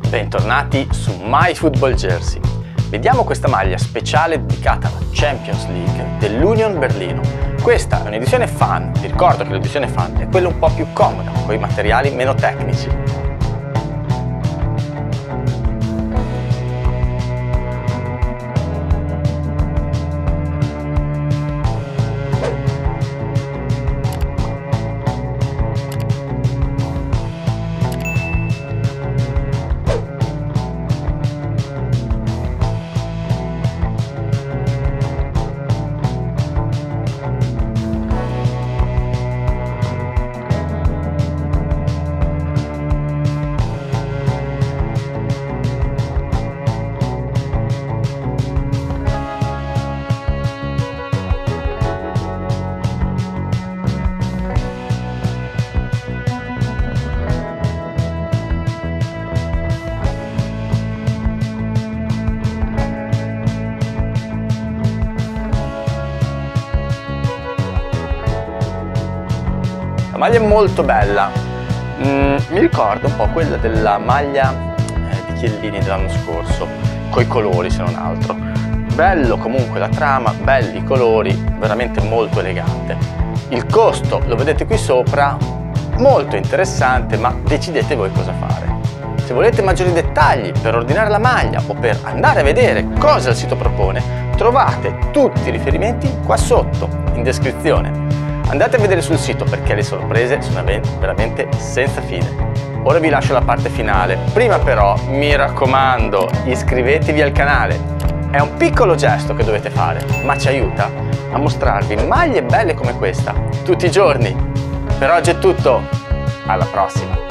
Bentornati su My Football Jersey. Vediamo questa maglia speciale dedicata alla Champions League dell'Union Berlino. Questa è un'edizione fan, vi ricordo che l'edizione fan è quella un po' più comoda, con i materiali meno tecnici. La maglia è molto bella, mi ricorda un po' quella della maglia di Chiellini dell'anno scorso, coi colori se non altro. Bello comunque la trama, belli i colori, veramente molto elegante. Il costo lo vedete qui sopra, molto interessante, ma decidete voi cosa fare. Se volete maggiori dettagli per ordinare la maglia o per andare a vedere cosa il sito propone, trovate tutti i riferimenti qua sotto in descrizione. Andate a vedere sul sito perché le sorprese sono veramente senza fine. Ora vi lascio la parte finale. Prima però, mi raccomando, iscrivetevi al canale. È un piccolo gesto che dovete fare, ma ci aiuta a mostrarvi maglie belle come questa tutti i giorni. Per oggi è tutto, alla prossima!